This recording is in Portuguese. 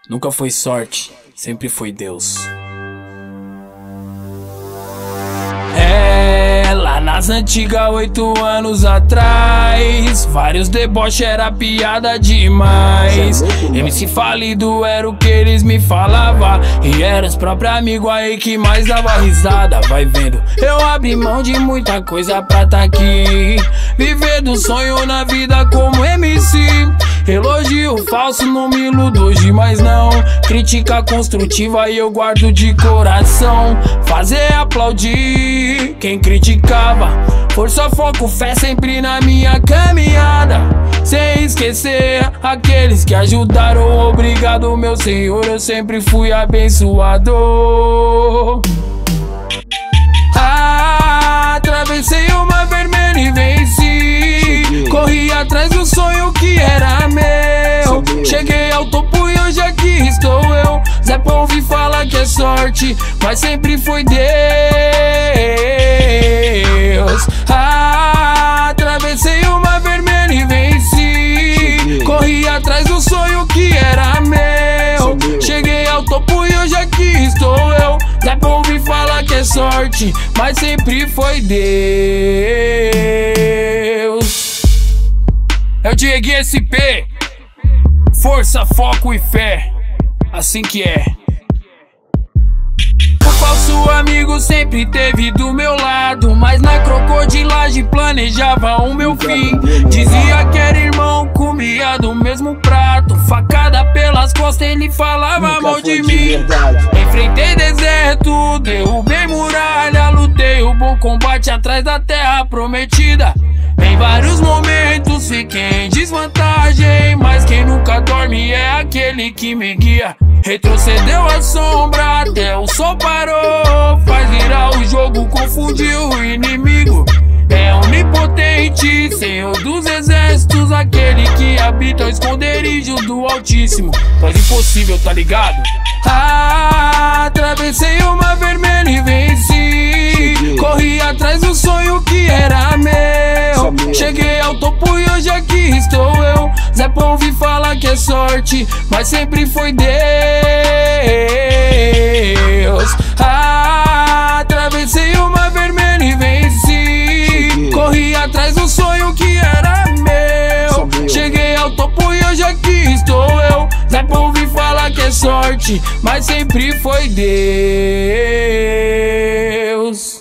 Nunca foi sorte, sempre foi Deus. Lá nas antigas, 8 anos atrás, vários deboches era piada demais. MC falido era o que eles me falavam, e eram os próprios amigos aí que mais dava risada. Vai vendo, eu abri mão de muita coisa pra tá aqui, viver do sonho na vida como MC. Elogio falso não me iludo hoje, mas não. Crítica construtiva eu guardo de coração. Fazer aplaudir quem criticava. Força, foco, fé sempre na minha caminhada. Sem esquecer aqueles que ajudaram. Obrigado, meu Senhor, eu sempre fui abençoado. Atravessei uma vermelha e venci. Corri atrás do sonho que era meu. Cheguei ao topo e hoje aqui estou eu. Zé pra ouvir falar que é sorte, mas sempre foi Deus. Atravessei uma vermelha e venci. Corri atrás do sonho que era meu. Cheguei ao topo e hoje aqui estou eu. Zé pra ouvir falar que é sorte, mas sempre foi Deus. É o Diego SP. Força, foco e fé, assim que é. O falso amigo sempre teve do meu lado, mas na crocodilagem planejava o meu fim. Dizia que era irmão, comia do mesmo prato. Facada pelas costas, ele falava mal de mim. Enfrentei deserto, derrubei muralha, lutei o bom combate atrás da terra prometida. Em vários momentos fiquei em desvantagem, mas quem nunca dorme é aquele que me guia. Retrocedeu a sombra até o sol parou. Faz virar o jogo, confundiu o inimigo. É onipotente, Senhor dos exércitos, aquele que habita o esconderijo do Altíssimo. Faz impossível, tá ligado? Atravessei uma vermelha e venci. Corri atrás do sonho que era meu. Cheguei ao topo e hoje aqui estou eu. Zé pra ouvir falar que é sorte, mas sempre foi Deus. Atravessei uma vermelha e venci. Corri atrás do sonho que era meu. Cheguei ao topo e hoje aqui estou eu. Zé pra ouvir falar que é sorte, mas sempre foi Deus.